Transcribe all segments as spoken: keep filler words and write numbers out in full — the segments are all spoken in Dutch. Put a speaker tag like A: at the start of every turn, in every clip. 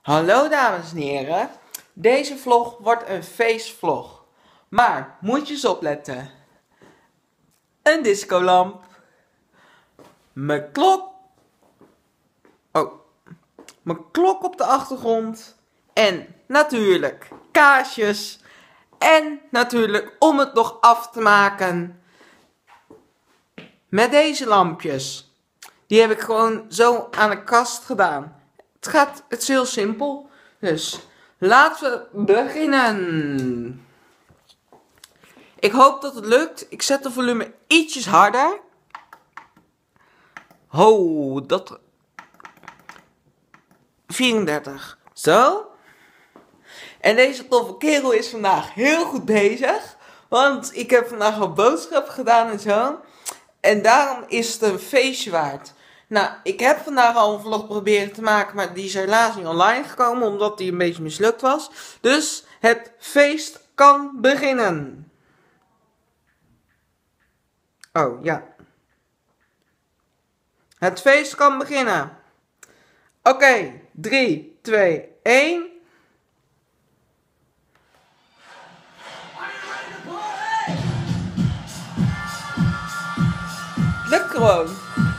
A: Hallo dames en heren, deze vlog wordt een feestvlog. Maar moet je eens opletten. Een discolamp. Mijn klok. Oh. Mijn klok op de achtergrond. En natuurlijk kaarsjes. En natuurlijk om het nog af te maken. Met deze lampjes. Die heb ik gewoon zo aan de kast gedaan. Het gaat, het is heel simpel. Dus laten we beginnen. Ik hoop dat het lukt. Ik zet de volume ietsjes harder. Ho, dat... vierendertig. Zo. En deze toffe kerel is vandaag heel goed bezig. Want ik heb vandaag al boodschappen gedaan en zo. En daarom is het een feestje waard. Nou, ik heb vandaag al een vlog proberen te maken, maar die is helaas niet online gekomen, omdat die een beetje mislukt was. Dus het feest kan beginnen. Oh, ja. Het feest kan beginnen. Oké, okay, drie, twee, één. Lukt gewoon.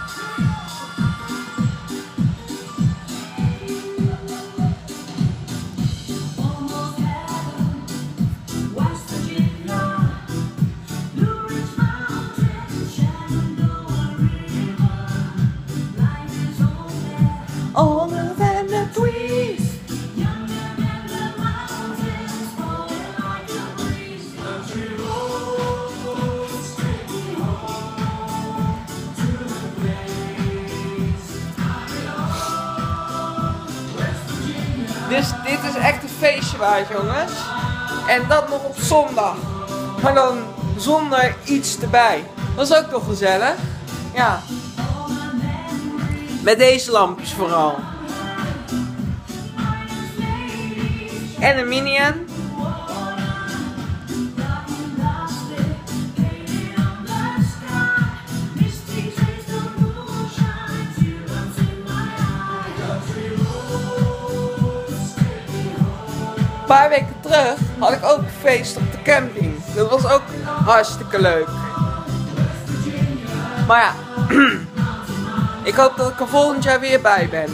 A: Older than the trees, younger than the mountains, falling like a breeze. Country roads take me home to the place I belong, West Virginia. Dus dit is echt een feestje waard, jongens. En dat nog op zondag. Maar dan zonder iets erbij. Dat is ook toch gezellig? Ja. Met deze lampjes vooral. En een minion. Een paar weken terug had ik ook een feest op de camping. Dat was ook hartstikke leuk. Maar ja. Ik hoop dat ik er volgend jaar weer bij ben.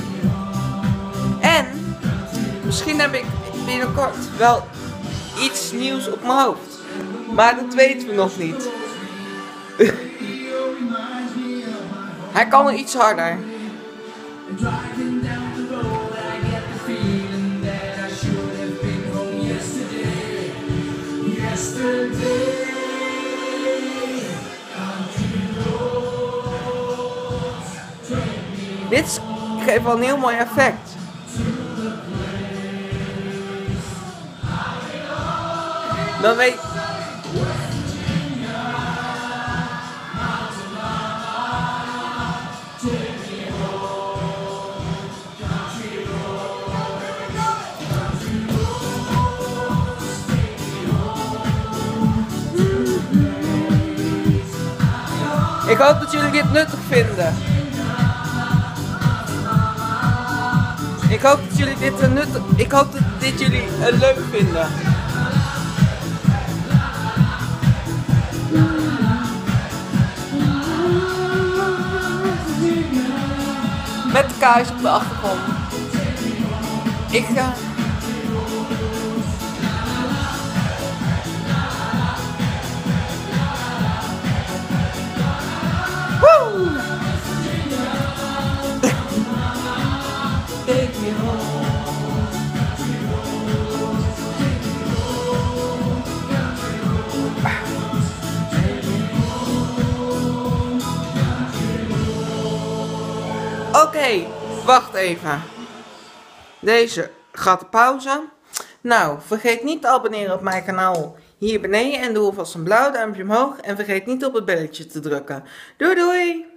A: En misschien heb ik binnenkort wel iets nieuws op mijn hoofd. Maar dat weten we nog niet. Hij kan er iets harder. Dit geeft wel een heel mooi effect. Dan weet... Ik hoop dat jullie dit nuttig vinden. Ik hoop dat jullie dit een nut... Ik hoop dat dit jullie uh, leuk vinden. Met de kaars op de achtergrond. Ik ga... Woe! Oké, okay, wacht even. Deze gaat de pauze. Nou, vergeet niet te abonneren op mijn kanaal hier beneden en doe alvast een blauw duimpje omhoog. En vergeet niet op het belletje te drukken. Doei doei!